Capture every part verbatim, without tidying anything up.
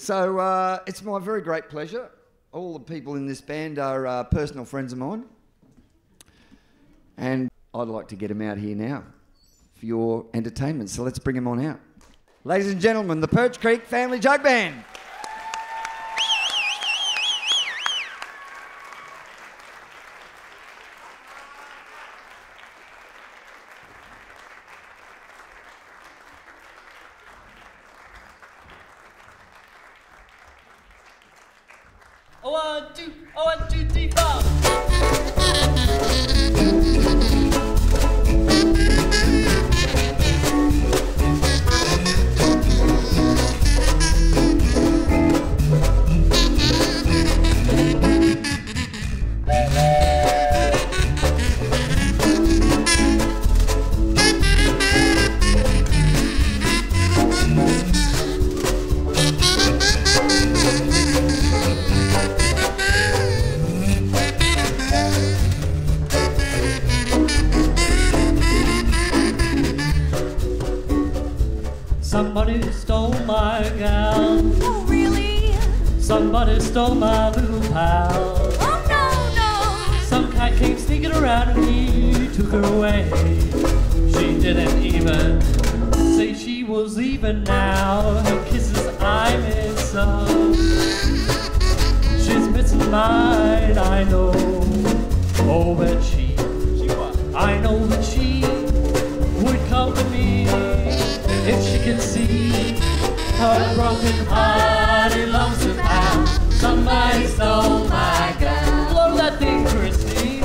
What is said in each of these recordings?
So uh, it's my very great pleasure. All the people in this band are uh, personal friends of mine. And I'd like to get them out here now for your entertainment. So let's bring them on out. Ladies and gentlemen, the Perch Creek Family Jug Band. Oh, one, two, oh, one, two, three, four. Somebody stole my gown. Oh, really? Somebody stole my little pal. Oh, no, no. Some cat came sneaking around and he took her away. She didn't even say she was leaving now. Her kisses I miss so. She's missing mine, I know. Oh, but she, I know that she would come to me if she could see her broken heart. It longs to pound. Somebody stole my gun. Blow that thing, Christy.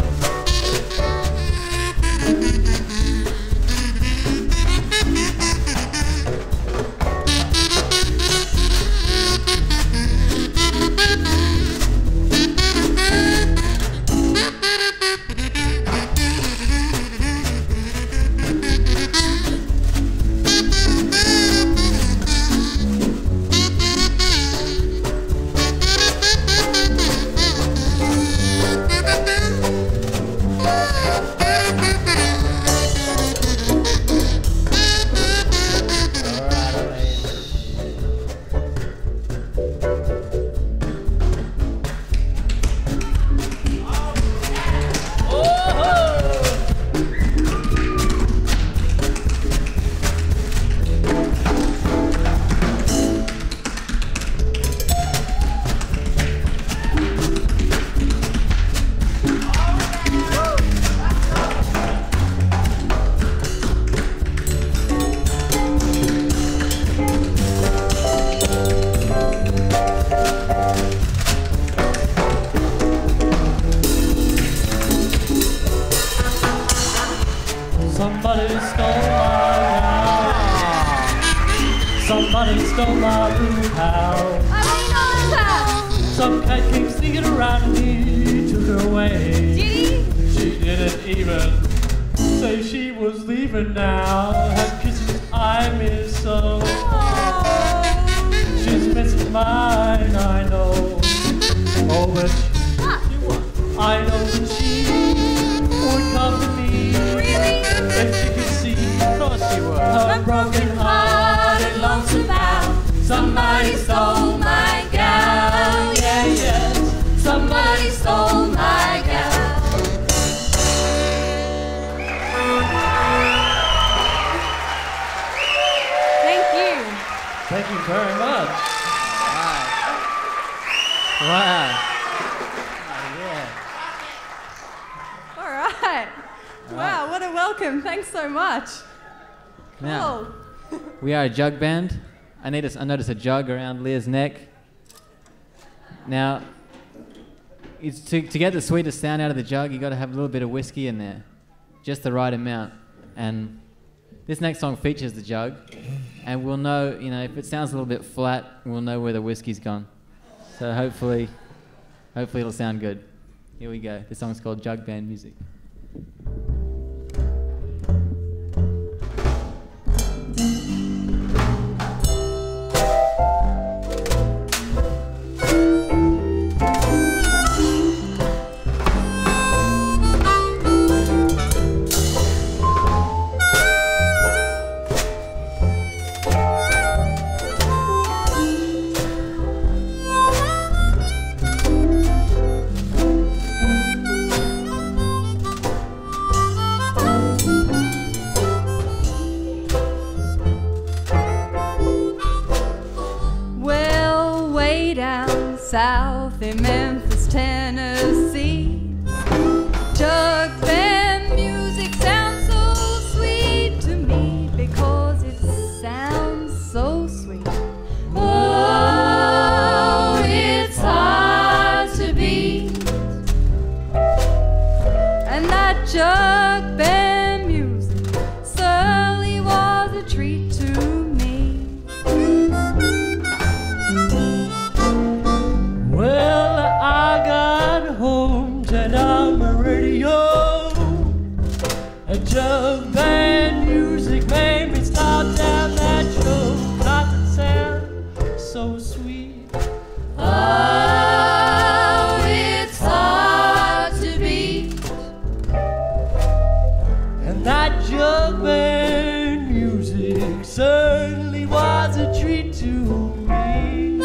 Somebody stole my house. Somebody stole my blue house. I don't know that. Some cat came sneaking around and he took her away. Did he? She didn't even say she was leaving now. Her kisses I miss so. Oh. She's missing mine, I know. Oh, but she, Ah. I know that she would come to me. Really? If she could see, Of course she would. her broken heart, it longs to bow. Somebody stole my gown, yeah, yes. Somebody stole my gown. Thank you. Thank you very much. Wow. Yeah. All right. Wow, what a welcome. Thanks so much. Now, Cool. we are a jug band. I, need a, I noticed a jug around Leah's neck. Now, it's to, to get the sweetest sound out of the jug, you got to have a little bit of whiskey in there. Just the right amount. And this next song features the jug. And we'll know, you know, if it sounds a little bit flat, we'll know where the whiskey's gone. So hopefully, hopefully it'll sound good. Here we go. This song's called Jug Band Music. south in Memphis, Tennessee. Jug band music sounds so sweet to me because it sounds so sweet. Oh, it's hard to beat. And that jug band music certainly was a treat to me. Well, I got home, turned on my radio. A jug band music made me stop down that show. Cause it sounds so sweet. Oh, it's hard to beat. And that jug band music certainly was a treat to me.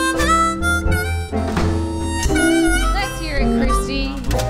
Let's hear it, Christy.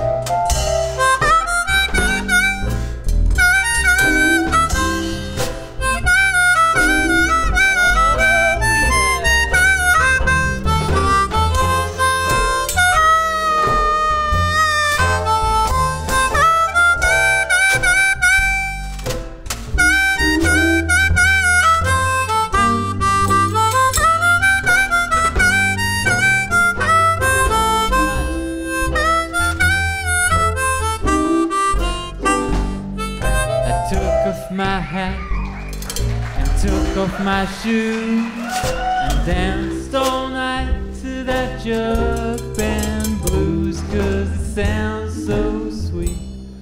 My hat and took off my shoes and danced all night to that jug band blues, cause it sounds so sweet.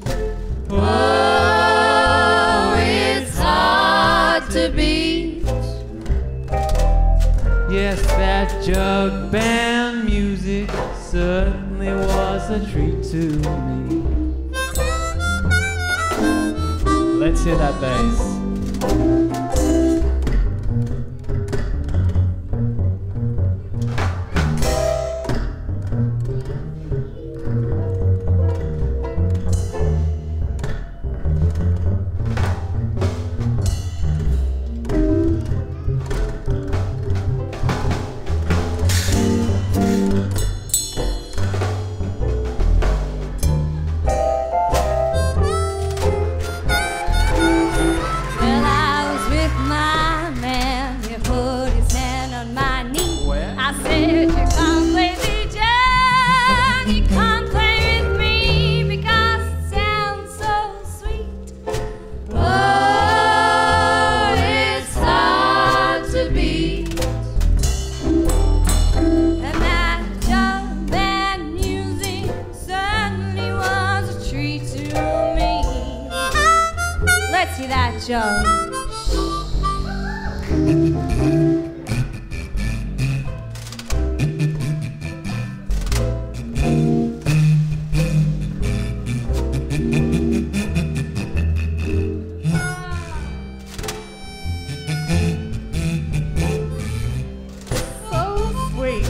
Oh, it's hard to beat. Yes, that jug band music certainly was a treat to me. Let's hear that bass. That jug. So sweet.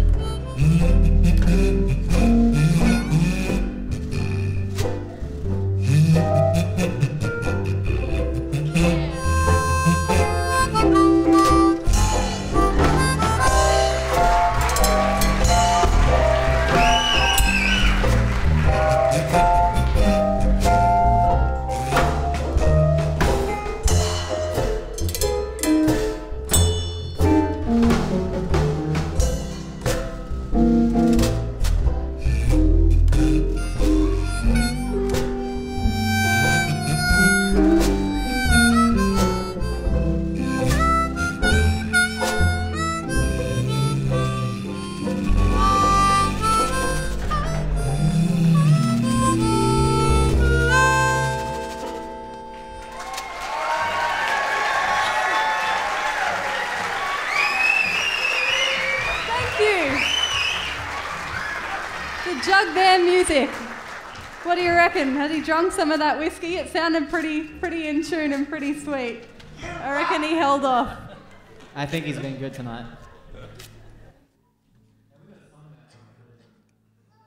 Jug band music. What do you reckon? Has he drunk some of that whiskey? It sounded pretty, pretty in tune and pretty sweet. I reckon he held off. I think he's been good tonight.